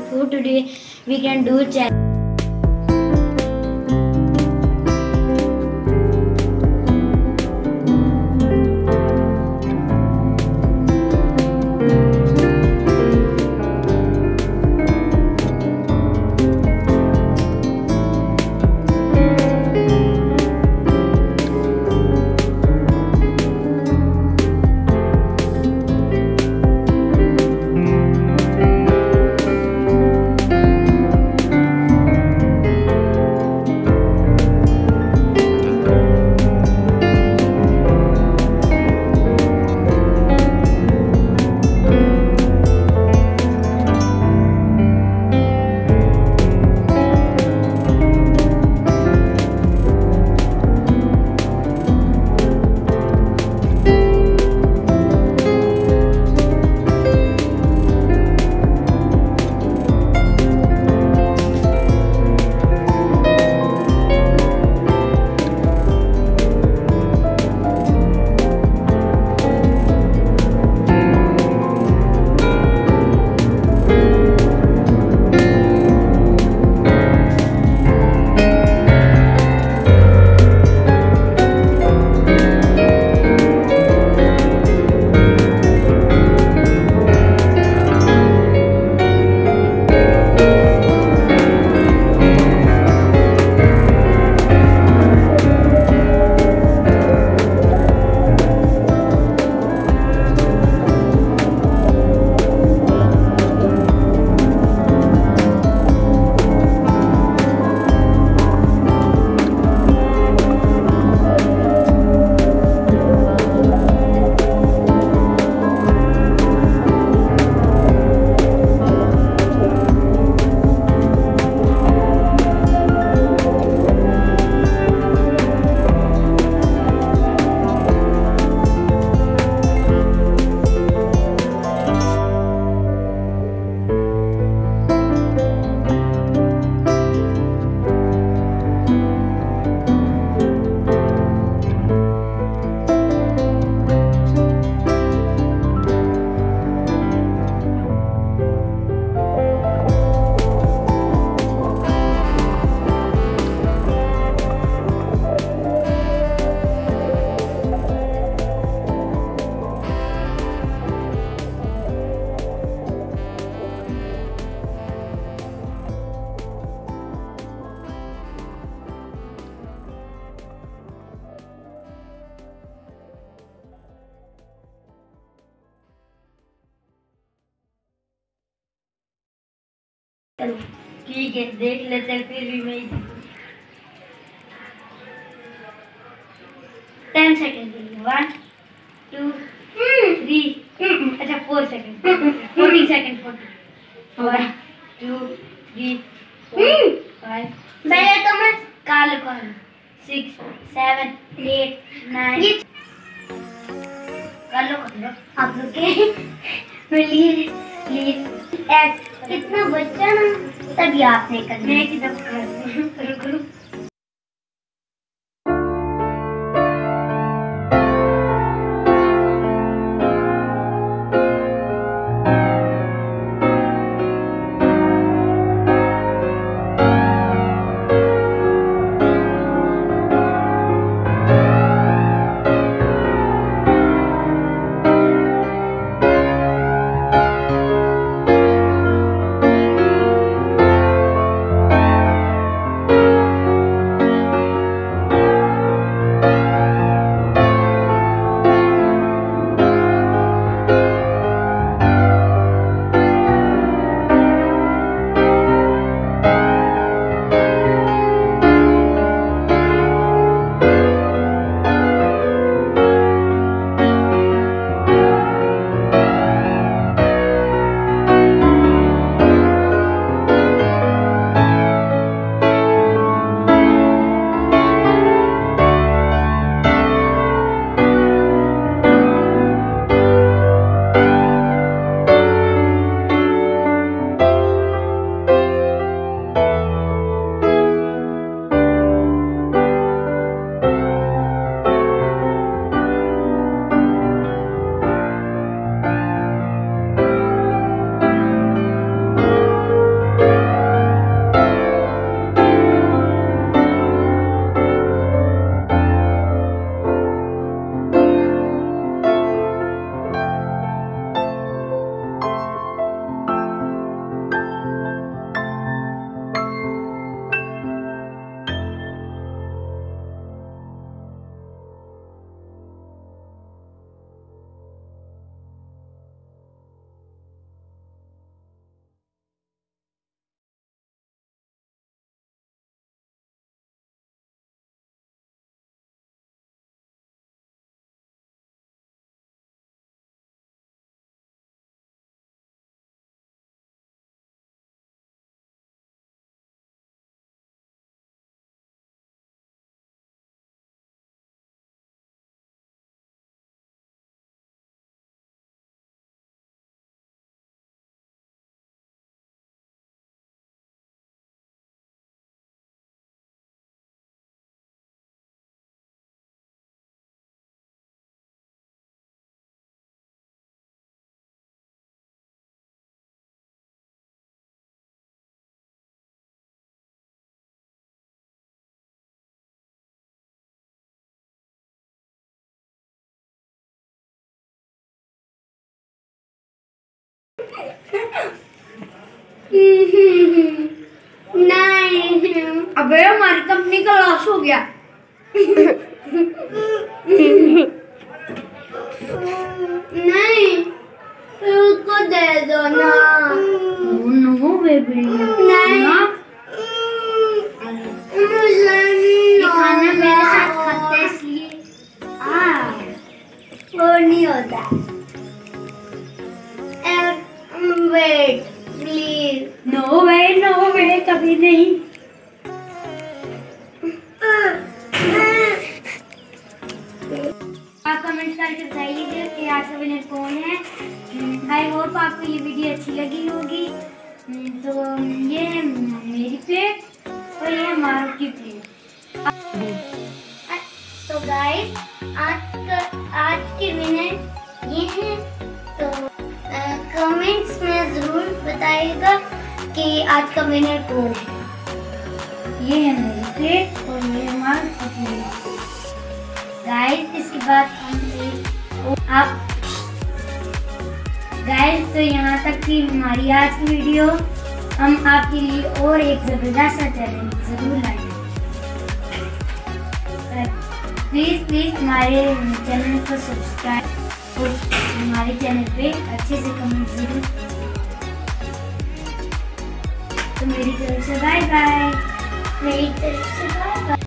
food. Today we can do challenge. ठीक है, देख लेते हैं फिर भी मैं 10 सेकेंड के लिए 1 2 3 अच्छा 4 सेकेंड 40 सेकेंड 1 2 3 4 5 पहले तो मैं काल कर 6 7 8 9 कर लो आप लोग के लिए इतना बच्चा ना तभी आपने करना है कि तब करो नहीं। अबे हमारी कंपनी का लॉस हो गया। नहीं, उसको दे दो ना। नो बेबी नहीं, खाना मेरे साथ खाते इसलिए वो नहीं होता। Wait please. नो वे कभी नहीं। आप कमेंट करके बताइए कि आज का विनर कौन है। आई होप आपको ये वीडियो अच्छी लगी होगी। तो ये है मेरी प्लेट और ये है मारूख की प्लेट। तो गाइस आज के विनर ये हैं। तो कमेंट्स में जरूर बताइएगा कि आज का विनर कौन है। ये है मेरी प्लेट और ये है मारूख की प्लेट। गाइस इसके बाद आप गाइस तो यहाँ तक थी हमारी आज की वीडियो। हम आपके लिए और एक जबरदस्त चैलेंज जरूर लाएंगे। प्लीज हमारे चैनल को सब्सक्राइब और हमारे चैनल पे अच्छे से कमेंट जरूर। तो मेरी तरफ से बाय बाय। मेरी तरफ से बाय बाय।